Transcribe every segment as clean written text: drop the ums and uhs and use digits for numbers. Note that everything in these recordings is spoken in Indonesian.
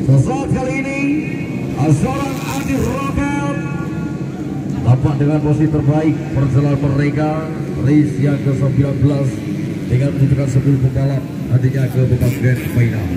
Sesaat kali ini seorang Adi Roket tampak dengan posisi terbaik perjalanan mereka race yang ke-19 dengan menunjukkan 10 pembalap nantinya ke babak grand final.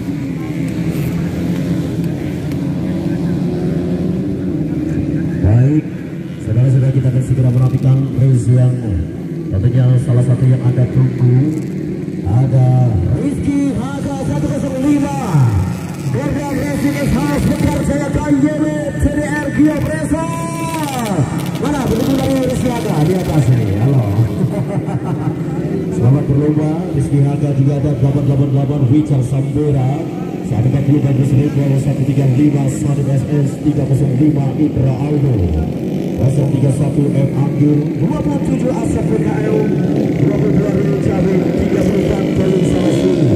Baik, saudara-saudara, kita akan segera menantikan race yang tentunya salah satu yang Anda tunggu. Ada Rizky Haga 105 Gorda Racing House mempercayakan unit CDR Gia Presa. Mana begitu dari Rizky Haga di atas ini? Halo. Selamat berlomba. Rizky Haga juga ada 888 Richard Sambera 140 bagus Ritwa 135 Sadi SS 305 Indra Aldo 031 M Anggur 27 Asap PKL 22 Rio Cabe 34 Paling Salasulu.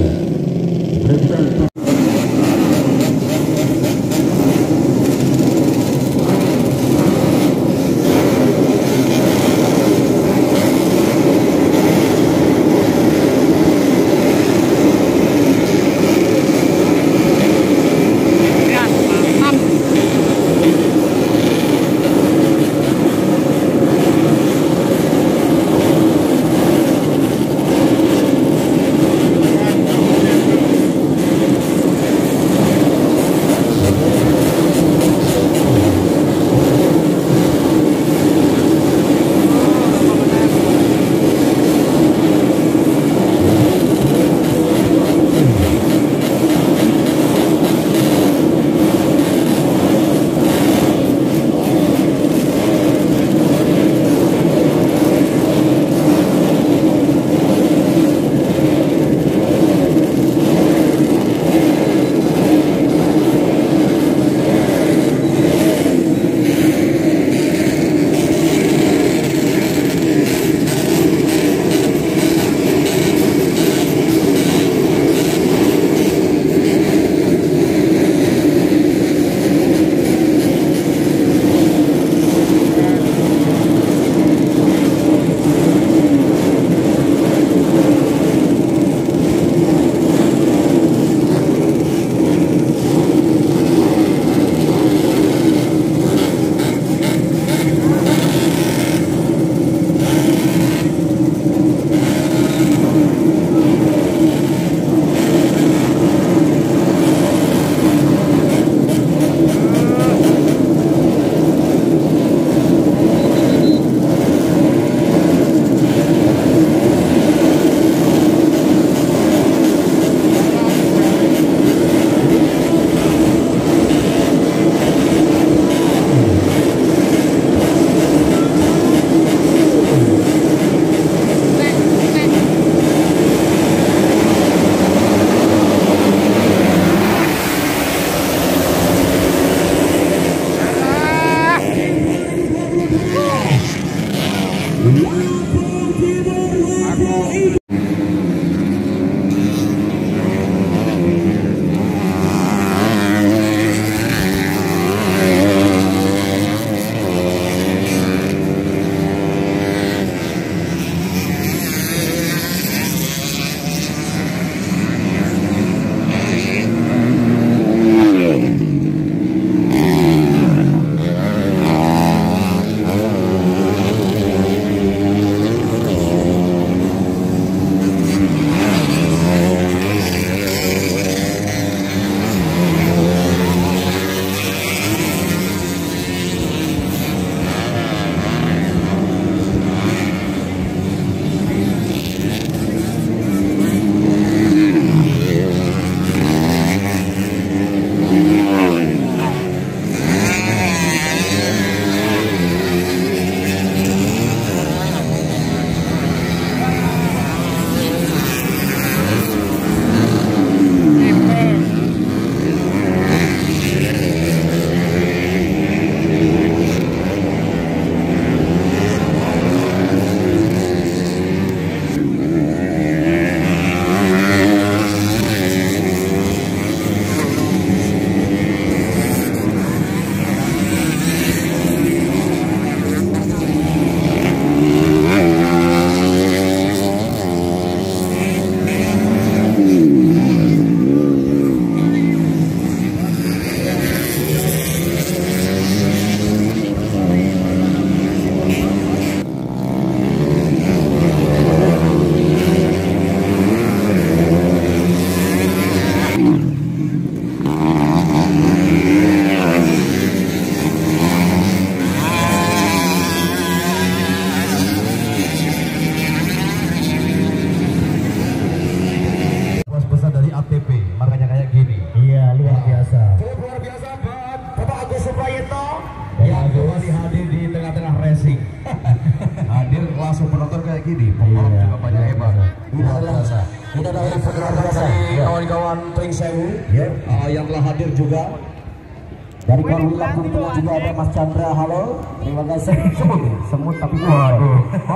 Iya, luar biasa. Cukup luar biasa Bapak Agus Suprayitno yang kembali hadir di tengah-tengah racing. Hadir langsung penonton kayak gini, pembalap juga banyak hebat. Ini adalah luar biasa kawan-kawan Tring Sewu yang telah hadir juga. Dari Korwil Lampung Tengah juga ada Mas Chandra. Halo, terima kasih. Semut tapi waduh.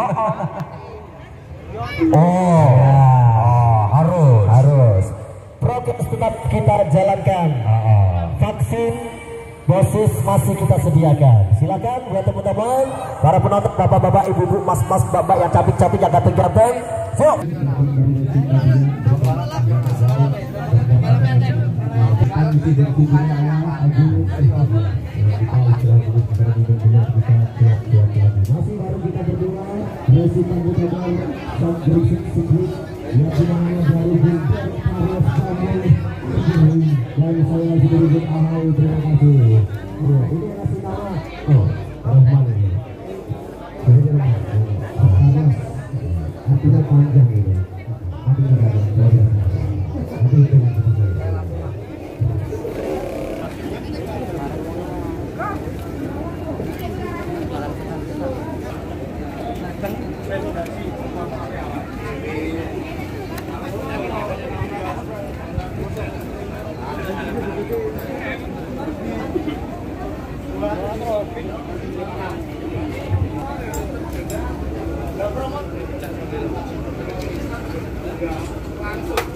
Harus. Prokes tetap kita jalankan. Vaksin dosis masih kita sediakan. Silakan buat teman-teman, para penonton, bapak-bapak, ibu-ibu, mas-mas, bapak yang cantik-cantik, yang ganteng-ganteng. Sok. Masih baru kita berdua, Presiden Budabar sang berisik sikit yang dimana dari Bintang Paris Kamil dan saya sedikit Ahai, terima kasih. Ini kasih nama Rahman ini. Artinya panjang ini. Artinya panjang. Langsung